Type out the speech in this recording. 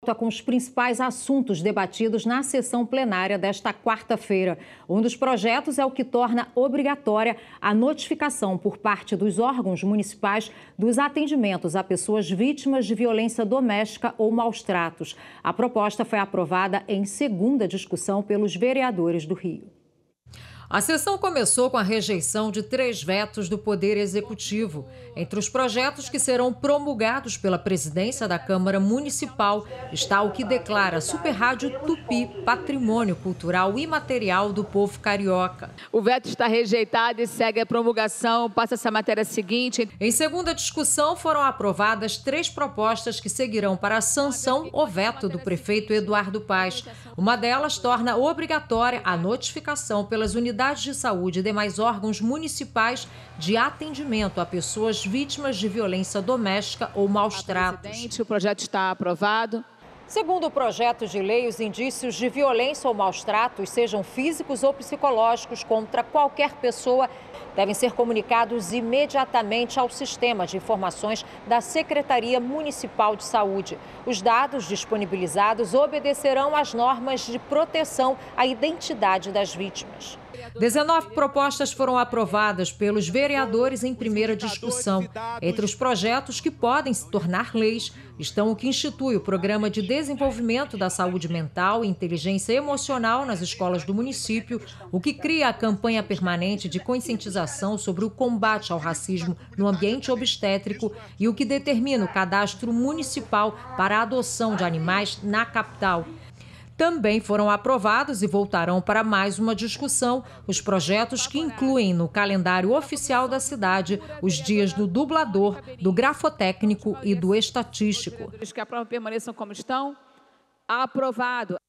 Com os principais assuntos debatidos na sessão plenária desta quarta-feira. Um dos projetos é o que torna obrigatória a notificação por parte dos órgãos municipais dos atendimentos a pessoas vítimas de violência doméstica ou maus-tratos. A proposta foi aprovada em segunda discussão pelos vereadores do Rio. A sessão começou com a rejeição de 3 vetos do Poder Executivo. Entre os projetos que serão promulgados pela presidência da Câmara Municipal está o que declara a Super Rádio Tupi patrimônio cultural imaterial do povo carioca. O veto está rejeitado e segue a promulgação. Passa essa matéria seguinte. Em segunda discussão, foram aprovadas 3 propostas que seguirão para a sanção ou veto do prefeito Eduardo Paes. Uma delas torna obrigatória a notificação pelas unidades de saúde e demais órgãos municipais de atendimento a pessoas vítimas de violência doméstica ou maus-tratos. O projeto está aprovado. Segundo o projeto de lei, os indícios de violência ou maus-tratos, sejam físicos ou psicológicos, contra qualquer pessoa, devem ser comunicados imediatamente ao Sistema de Informações da Secretaria Municipal de Saúde. Os dados disponibilizados obedecerão às normas de proteção à identidade das vítimas. 19 propostas foram aprovadas pelos vereadores em primeira discussão. Entre os projetos que podem se tornar leis estão o que institui o Programa de Desenvolvimento da Saúde Mental e Inteligência Emocional nas escolas do município, o que cria a campanha permanente de conscientização sobre o combate ao racismo no ambiente obstétrico e o que determina o cadastro municipal para a adoção de animais na capital. Também foram aprovados e voltarão para mais uma discussão os projetos que incluem no calendário oficial da cidade os dias do dublador, do grafotécnico e do estatístico. Que a prova permaneçam como estão. Aprovado.